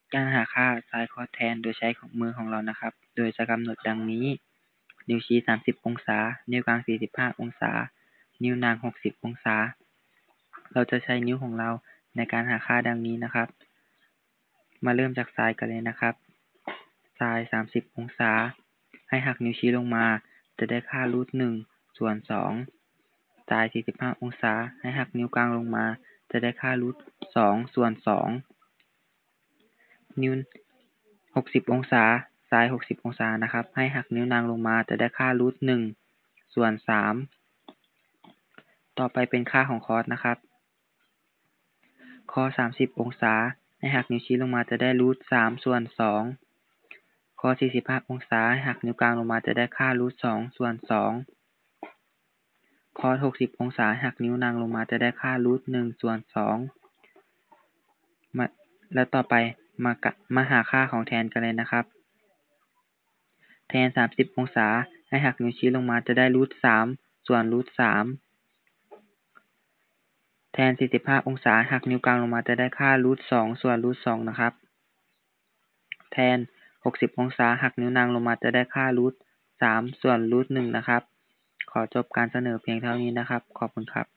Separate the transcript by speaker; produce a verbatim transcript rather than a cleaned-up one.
Speaker 1: การหาค่าไซน์คอสแทนโดยใช้ของมือของเรานะครับโดยจะกำหนดดังนี้นิ้วชี้สามสิบองศานิ้วกลางสี่สิบห้าองศานิ้วนางหกสิบองศาเราจะใช้นิ้วของเราในการหาค่าดังนี้นะครับมาเริ่มจากไซน์กันเลยนะครับไซน์สามสิบองศาให้หักนิ้วชี้ลงมาจะได้ค่ารูทหนึ่งส่วนสองไซน์สี่สิบห้าองศาให้หักนิ้วกลางลงมาจะได้ค่ารูทสองส่วนสองนิ้วหกสิบองศาไซน์หกสิบองศานะครับให้หักนิ้วนางลงมาจะได้ค่ารูทหนึ่งส่วนสามต่อไปเป็นค่าของคอสนะครับคอสสามสิบองศาให้หักนิ้วชี้ลงมาจะได้รูทสามส่วนสองคอสสี่สิบห้าองศาให้หักนิ้วกลางลงมาจะได้ค่ารูทสองส่วนสองคอสหกสิบองศาหักนิ้วนางลงมาจะได้ค่ารูทหนึ่งส่วนสองมาและต่อไปมากะมาหาค่าของแทนกันเลยนะครับแทนสามสิบองศาให้หักนิ้วชี้ลงมาจะได้รูทสามส่วนรูทสามแทนสี่สิบห้าองศาหักนิ้วกลางลงมาจะได้ค่ารูทสองส่วนรูทสองนะครับแทนหกสิบองศาหักนิ้วนางลงมาจะได้ค่ารูทสามส่วนรูทหนึ่งนะครับขอจบการเสนอเพียงเท่านี้นะครับขอบคุณครับ